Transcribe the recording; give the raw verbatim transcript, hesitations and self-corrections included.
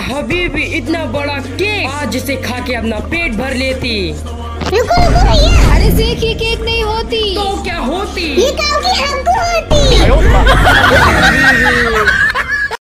हबीबी, इतना बड़ा केक आज इसे खा के अपना पेट भर लेती। रुको रुको भैया, अरे सेक ये केक नहीं होती तो क्या होती? ये काऊ की हमको होती।